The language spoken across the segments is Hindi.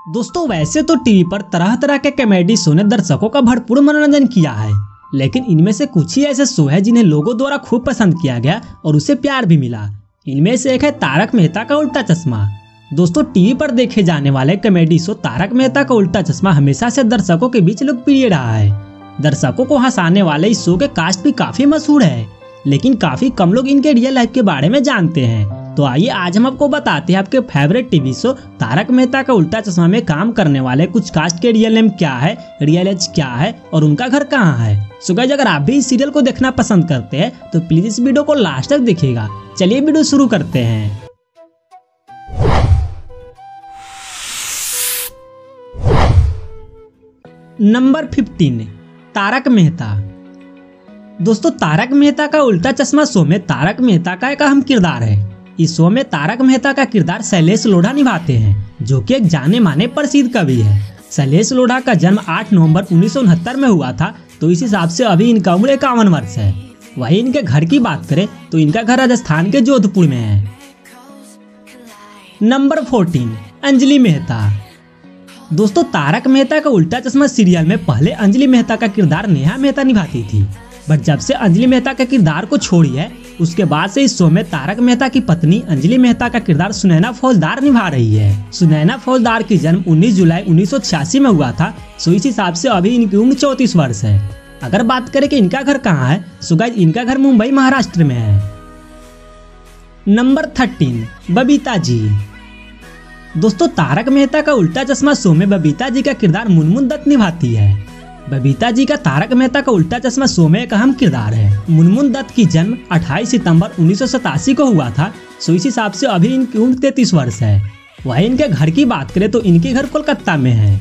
दोस्तों वैसे तो टीवी पर तरह तरह के कॉमेडी शो ने दर्शकों का भरपूर मनोरंजन किया है, लेकिन इनमें से कुछ ही ऐसे शो है जिन्हें लोगों द्वारा खूब पसंद किया गया और उसे प्यार भी मिला। इनमें से एक है तारक मेहता का उल्टा चश्मा। दोस्तों टीवी पर देखे जाने वाले कॉमेडी शो तारक मेहता का उल्टा चश्मा हमेशा से दर्शकों के बीच लोकप्रिय रहा है। दर्शकों को हंसाने वाले इस शो के कास्ट भी काफी मशहूर है, लेकिन काफी कम लोग इनके रियल लाइफ के बारे में जानते हैं। तो आइए आज हम आपको बताते हैं आपके favourite TV show Taarak Mehta Ka Ooltah चश्मा में काम करने वाले कुछ कास्ट के रियल नेम क्या है, रियल एज क्या है और उनका घर कहाँ है। सो गाइस, अगर आप भी इस सीरियल को देखना पसंद करते हैं तो प्लीज इस वीडियो को लास्ट तक देखिएगा। चलिए वीडियो शुरू करते हैं। नंबर 15, तारक मेहता। दोस्तों तारक मेहता का उल्टा चश्मा शो में तारक मेहता का एक अहम किरदार है। इस शो में तारक मेहता का किरदार शैलेश लोढ़ा निभाते हैं, जो कि एक जाने माने प्रसिद्ध कवि है। शैलेश लोढ़ा का जन्म 8 नवंबर 1969 में हुआ था, तो इस हिसाब से अभी इनका उम्र 51 वर्ष है। वहीं इनके घर की बात करें तो इनका घर राजस्थान के जोधपुर में है। नंबर 14, अंजलि मेहता। दोस्तों तारक मेहता का उल्टा चश्मा सीरियल में पहले अंजलि मेहता का किरदार नेहा मेहता निभाती थी, बट जब से अंजलि मेहता के किरदार को छोड़ी है उसके बाद से इस शो में तारक मेहता की पत्नी अंजलि मेहता का किरदार सुनैना फौजदार निभा रही है। सुनैना फौजदार की जन्म 19 जुलाई 1986 में हुआ था, सो इस हिसाब से अभी इनकी उम्र 34 वर्ष है। अगर बात करें कि इनका घर कहाँ है, सो गाइस इनका घर मुंबई महाराष्ट्र में है। नंबर 13, बबीता जी। दोस्तों तारक मेहता का उल्टा चश्मा शो में बबीता जी का किरदार मुनमुन दत्त निभाती है। बबीता जी का तारक मेहता का उल्टा चश्मा शो में एक अहम किरदार है। मुनमुन दत्त की जन्म 28 सितंबर 1987 को हुआ था, सो इस हिसाब से अभी इनकी उम्र 33 वर्ष है। वहीं इनके घर की बात करें तो इनके घर कोलकाता में है।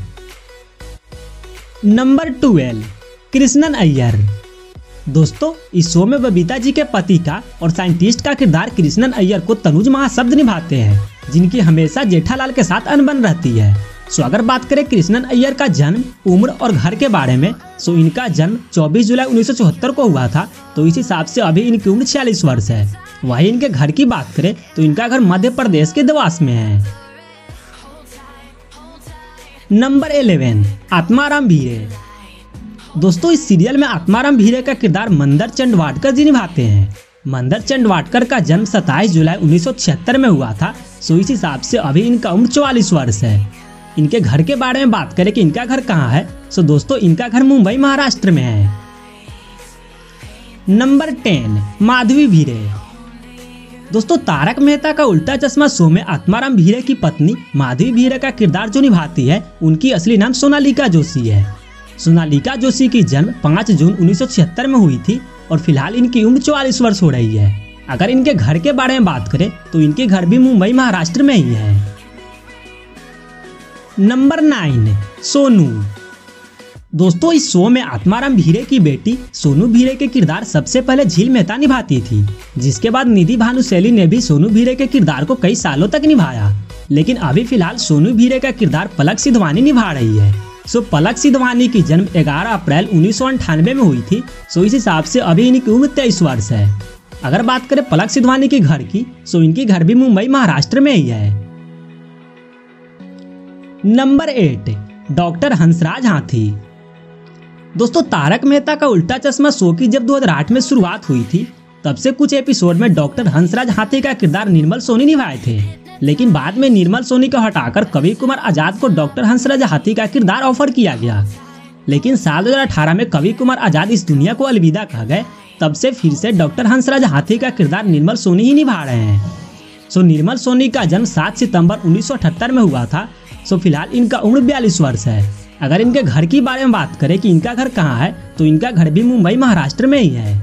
नंबर 12, कृष्णन अय्यर। दोस्तों इस शो में बबीता जी के पति का और साइंटिस्ट का किरदार कृष्णन अय्यर को तनुज महाशब्द निभाते हैं, जिनकी हमेशा जेठालाल के साथ अनबन रहती है। सो अगर बात करें कृष्णन अय्यर का जन्म, उम्र और घर के बारे में, सो इनका जन्म 24 जुलाई 1974 को हुआ था, तो इस हिसाब से अभी इनकी उम्र 46 वर्ष है। वहीं इनके घर की बात करें तो इनका घर मध्य प्रदेश के देवास में है। नंबर 11, आत्माराम भीरे। दोस्तों इस सीरियल में आत्माराम भीरे का किरदार मंदर चंडवाडकर जी निभाते हैं। मंदर चंडवाडकर का जन्म 27 जुलाई 1976 में हुआ था, सो इस हिसाब से अभी इनका उम्र 44 वर्ष है। इनके घर के बारे में बात करें कि इनका घर कहाँ है, सो दोस्तों इनका घर मुंबई महाराष्ट्र में है। नंबर 10, माधवी भीरे। दोस्तों तारक मेहता का उल्टा चश्मा शो में आत्माराम भीरे की पत्नी माधवी भीरे का किरदार जो निभाती है, उनकी असली नाम सोनालिका जोशी है। सोनालिका जोशी की जन्म 5 जून 1976 में हुई थी और फिलहाल इनकी उम्र 44 वर्ष हो रही है। अगर इनके घर के बारे में बात करें तो इनके घर भी मुंबई महाराष्ट्र में ही है। नंबर 9, सोनू। दोस्तों इस शो में आत्माराम भीरे की बेटी सोनू भीरे के किरदार सबसे पहले झील मेहता निभाती थी, जिसके बाद निधि भानुशैली ने भी सोनू भीरे के किरदार को कई सालों तक निभाया। लेकिन अभी फिलहाल सोनू भीरे का किरदार पलक सिधवानी निभा रही है। सो पलक सिधवानी की जन्म 11 अप्रैल 1998 में हुई थी, सो इस हिसाब से अभी इनकी उम्र 23 वर्ष है। अगर बात करें पलक सिधवानी के घर की, सो इनकी घर भी मुंबई महाराष्ट्र में ही है। नंबर 8, डॉक्टर हंसराज हाथी। दोस्तों तारक मेहता का उल्टा चश्मा शो की जब 2008 में शुरुआत हुई थी, तब से कुछ एपिसोड में डॉक्टर हंसराज हाथी का किरदार निर्मल सोनी निभाए थे, लेकिन बाद में निर्मल सोनी को हटाकर कवि कुमार आजाद को डॉक्टर हंसराज हाथी का किरदार ऑफर किया गया। लेकिन साल 2018 में कवि कुमार आजाद इस दुनिया को अलविदा कह गए, तब से फिर से डॉक्टर हंसराज हाथी का किरदार निर्मल सोनी ही निभा रहे हैं। सो निर्मल सोनी का जन्म 7 सितंबर 1978 में हुआ था, सो फिलहाल इनका उम्र 42 वर्ष है। अगर इनके घर की बारे में बात करें कि इनका घर कहाँ है, तो इनका घर भी मुंबई महाराष्ट्र में ही है।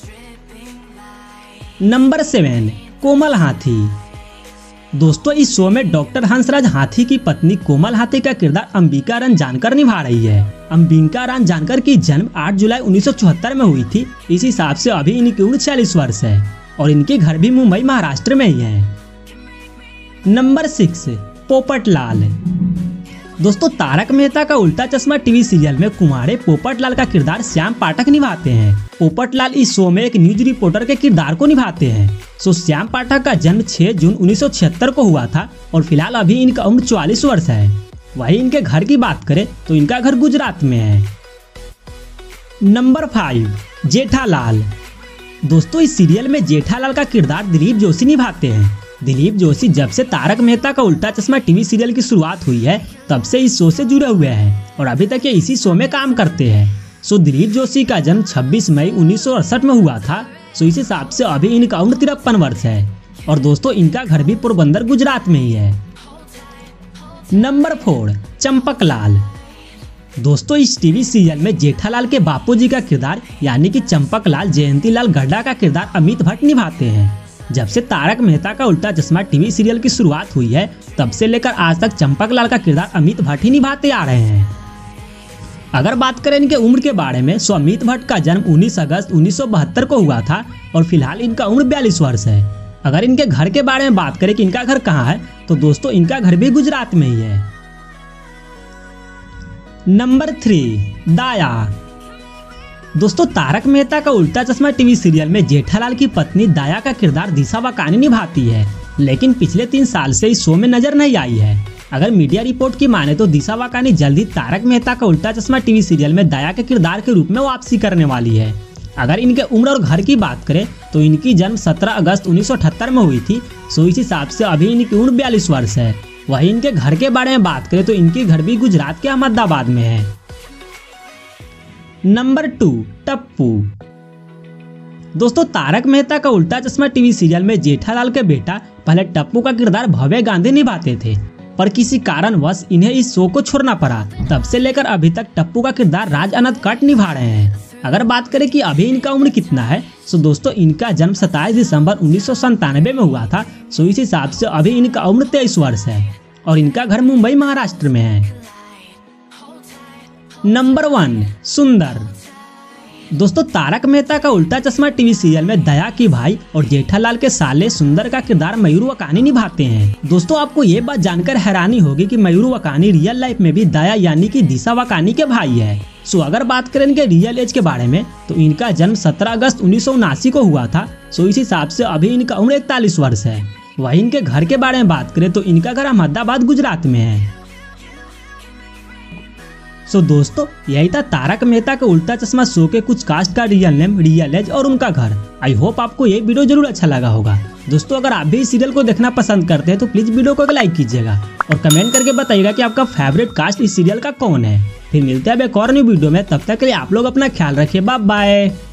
नंबर 7, कोमल हाथी। दोस्तों इस शो में डॉक्टर हंसराज हाथी की पत्नी कोमल हाथी का किरदार अंबिका रान जानकर निभा रही है। अंबिका रान जानकर की जन्म 8 जुलाई 1974 में हुई थी, इस हिसाब से अभी इनकी उम्र 40 वर्ष है और इनके घर भी मुंबई महाराष्ट्र में ही है। नंबर 6, पोपटलाल। दोस्तों तारक मेहता का उल्टा चश्मा टीवी सीरियल में कुंवारे पोपटलाल का किरदार श्याम पाठक निभाते हैं। पोपटलाल इस शो में एक न्यूज रिपोर्टर के किरदार को निभाते हैं। सो श्याम पाठक का जन्म 6 जून 1976 को हुआ था और फिलहाल अभी इनका उम्र 44 वर्ष है। वहीं इनके घर की बात करें तो इनका घर गुजरात में है। नंबर 5 जेठालाल। दोस्तों इस सीरियल में जेठालाल का किरदार दिलीप जोशी निभाते हैं। दिलीप जोशी जब से तारक मेहता का उल्टा चश्मा टीवी सीरियल की शुरुआत हुई है तब से इस शो से जुड़े हुए हैं और अभी तक ये इसी शो में काम करते हैं। सो दिलीप जोशी का जन्म 26 मई 1968 में हुआ था। सो इस हिसाब से अभी इनका उम्र 53 वर्ष है और दोस्तों इनका घर भी पोरबंदर गुजरात में ही है। नंबर 4 चंपकलाल। दोस्तों इस टीवी सीरियल में जेठालाल के बापूजी का किरदार यानी कि चंपकलाल जयंतीलाल गड्ढा का किरदार अमित भट्ट निभाते हैं। जब से तारक मेहता का उल्टा चश्मा टीवी सीरियल की शुरुआत हुई है तब से लेकर आज तक चंपकलाल का किरदार अमित भट्ट ही निभाते आ रहे हैं। अगर बात करें इनके उम्र के बारे में तो अमित भट्ट का जन्म 19 अगस्त 1972 को हुआ था और फिलहाल इनका उम्र 42 वर्ष है। अगर इनके घर के बारे में बात करें कि इनका घर कहाँ है तो दोस्तों इनका घर भी गुजरात में ही है। नंबर 3 दाया। दोस्तों तारक मेहता का उल्टा चश्मा टीवी सीरियल में जेठालाल की पत्नी दाया का किरदार दिशा वाकानी निभाती है, लेकिन पिछले 3 साल से इस शो में नजर नहीं आई है। अगर मीडिया रिपोर्ट की माने तो दिशा वाकानी जल्दी तारक मेहता का उल्टा चश्मा टीवी सीरियल में दाया के किरदार के रूप में वापसी करने वाली है। अगर इनके उम्र और घर की बात करें तो इनकी जन्म 17 अगस्त 1978 में हुई थी। सो इस हिसाब से अभी इनकी उम्र 42 वर्ष है। वहीं इनके घर के बारे में बात करें तो इनके घर भी गुजरात के अहमदाबाद में है। नंबर 2 टप्पू। दोस्तों तारक मेहता का उल्टा चश्मा टीवी सीरियल में जेठालाल के बेटा पहले टप्पू का किरदार भव्य गांधी निभाते थे, पर किसी कारणवश इन्हें इस शो को छोड़ना पड़ा। तब से लेकर अभी तक टप्पू का किरदार राज अनंत कट निभा रहे हैं। अगर बात करें कि अभी इनका उम्र कितना है तो दोस्तों इनका जन्म 27 दिसंबर 1997 में हुआ था। सो इस हिसाब से अभी इनका उम्र 23 वर्ष है और इनका घर मुंबई महाराष्ट्र में है। नंबर 1 सुंदर। दोस्तों तारक मेहता का उल्टा चश्मा टीवी सीरियल में दया की भाई और जेठालाल के साले सुंदर का किरदार मयूर वकानी निभाते हैं। दोस्तों आपको ये बात जानकर हैरानी होगी कि मयूर वकानी रियल लाइफ में भी दया यानी कि दिशा वकानी के भाई है। सो अगर बात करें इनके रियल एज के बारे में तो इनका जन्म 17 अगस्त 1979 को हुआ था। सो इस हिसाब से अभी इनका उम्र 41 वर्ष है। वहीं इनके घर के बारे में बात करें तो इनका घर अहमदाबाद गुजरात में है। सो दोस्तों यही था तारक मेहता का उल्टा चश्मा शो के कुछ कास्ट का रियल नेम, रियल एज और उनका घर। आई होप आपको ये वीडियो जरूर अच्छा लगा होगा। दोस्तों अगर आप भी इस सीरियल को देखना पसंद करते हैं तो प्लीज वीडियो को लाइक कीजिएगा और कमेंट करके बताइएगा कि आपका फेवरेट कास्ट इस सीरियल का कौन है। फिर मिलते हैं अब एक और न्यू वीडियो में, तब तक के लिए आप लोग अपना ख्याल रखिए। Bye bye.